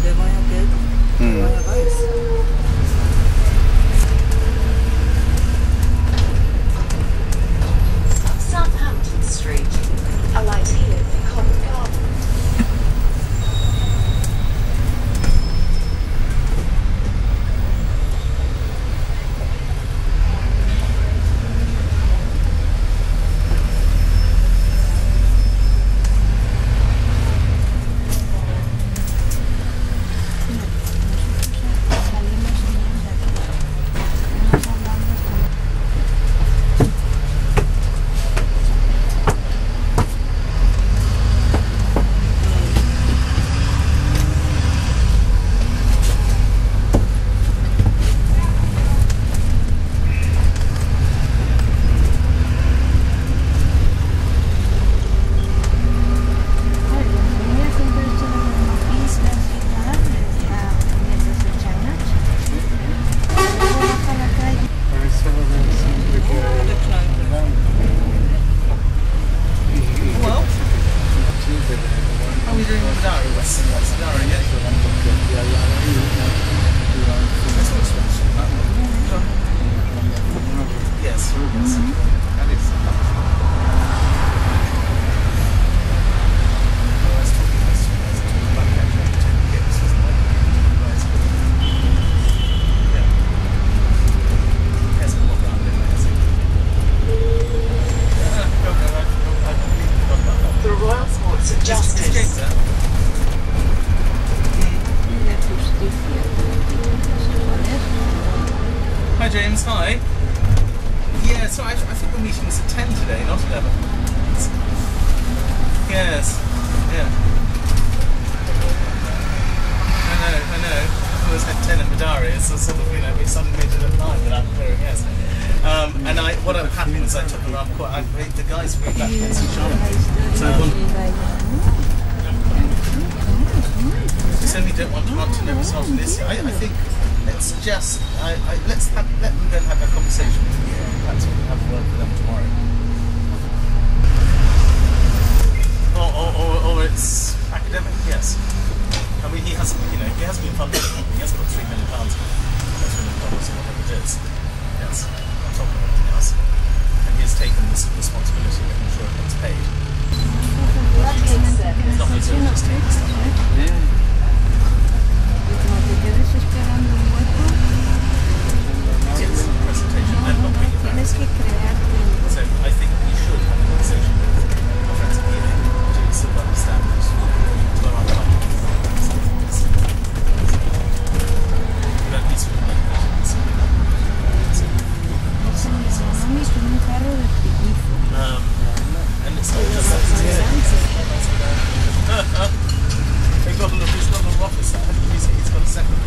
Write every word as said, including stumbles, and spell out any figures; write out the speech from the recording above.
they're going good. Mm. They're going Southampton Street. Alight here for Covent Garden. Hi James, hi. Yeah, so I, I think the meeting's at ten today, not eleven. Yes, yeah. I know, I know. I always had ten in my diary, it's a sort of, you know, we suddenly made it at nine without clearing, yes. Um, and I, what happened is I took them up quite, I, the guys were back in Saint John. So I certainly don't want to want to know resolve this. I, I think let's just I, I, let's have, let them go and have a conversation with you. Perhaps we'll have a word with them tomorrow. Or, or, or, or it's academic, yes. I mean, he hasn't, you know, he has been funded. He has got three million pounds, or three million dollars, or whatever it is. Yes, on top of everything else, and he has taken this responsibility of making sure it gets paid. It's not easy to just take this stuff. Yeah. Como te quedes esperando un hueco, yes, presentation, and not bring it back. Tienes que crearte. So I think we should have a conversation with our friends at the evening to sort of understand this. But at least we can make that. Um, and it's not just that. They've got a little, he's got a little office there. He's, he's got a second